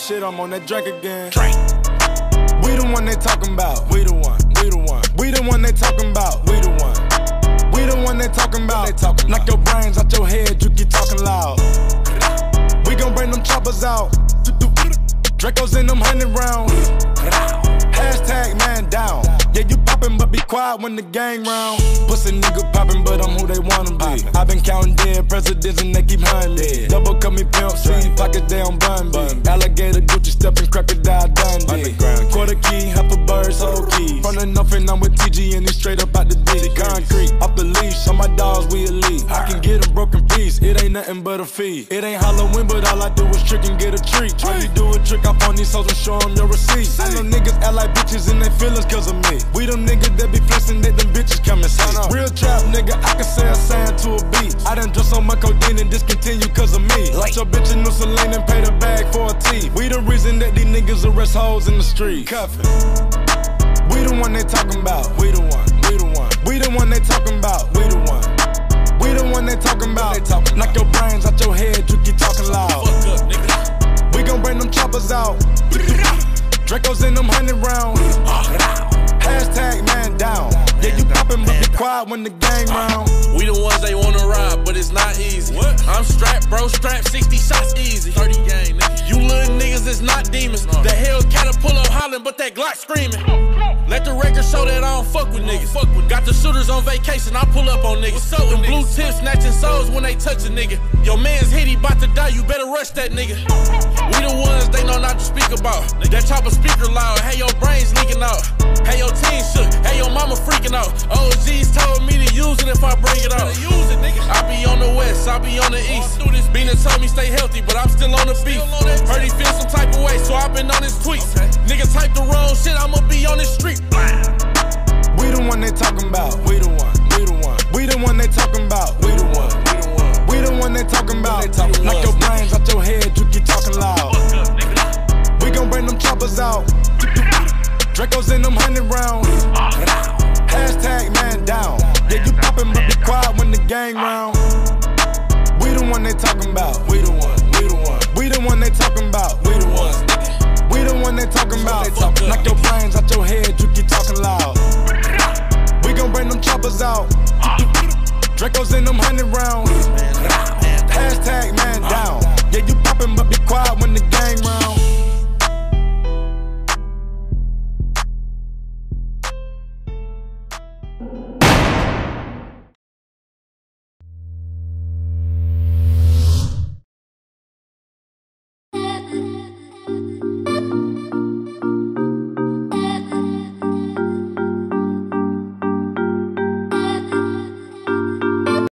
shit, I'm on that drink again. Drink. We the one they talking about. We the one. We the one. We the one they talking about. We the one. We the one they talking about. Knock your brains out your head, you keep talking loud. We gon' bring them choppers out. Dracos in them 100 rounds. Hashtag man down. Yeah, you poppin', but be quiet when the gang round. Pussy nigga poppin', but I'm who they wanna be. I been counting dead presidents and they keep hunting me. Double cut me Pimp C, pockets down bun me. Alligator Gucci steppin', crocodile Dundee. Quarter key, half a bird's whole key. From the nothing, I'm with TG and he straight up out the D. Concrete, off the leash, on my dogs we elite. I can get a broken piece, it ain't nothing but a fee. It ain't Halloween, but all I do is trick and get a treat. Try you do a trick up on these hoes and show them your receipts. I know niggas act like bitches and they feelings cause of me. We them niggas that be flexing that them bitches come and see. Real trap nigga, I can say a sign to a beat. I done drunk so much codeine and discontinue cause of me. Like your bitch in New Celine and pay the bag for a tee. We the reason that these niggas arrest hoes in the street. Cuffin'. We the one they talking about. We the one. We the one. We the one they talking about. We the one. We the one they talking about. Knock your brains out your head, you keep talking loud. Fuck up, nigga. We gon' bring them choppers out. Dracos in them 100 rounds. Hashtag man down. Yeah, you poppin', but be quiet when the gang round. We the ones they wanna ride, but it's not easy. What? I'm strapped, bro, strapped, 60 shots easy. 30 gang, nigga. You little niggas is not demons. The Hellcat pull up hollering, but that Glock screaming. Let the record show that I don't fuck with niggas. Got the shooters on vacation, I pull up on niggas. What's up with blue tips snatching souls when they touch a nigga. Your man's hit, he bout to die, you better rush that nigga. We the ones they know not to speak about. That chopper speaker loud, hey your brains leaking out. Hey your team shook, hey your mama freaking out. OGs told me to use it if I bring it out. Use it, nigga. I be on the west, I be on the east. Bina told me stay healthy, but I'm still on the beat. Heard he feel some type of way, so I been on his tweets. Niggas type the wrong shit, I'ma be on the street. We the one they talking about. We the one. We the one. We the one they talking about. We the one. We the one they talking about. Knock your brains out your head, you keep talking loud. We gon' bring them choppers out. Dracos in them 100 rounds. Hashtag man down. Yeah, you poppin', but be quiet when the gang round. We the one they talking about. We the one. We the one. We the one they talking about. We the one. We the one they talking about. Knock your brains out your head, you keep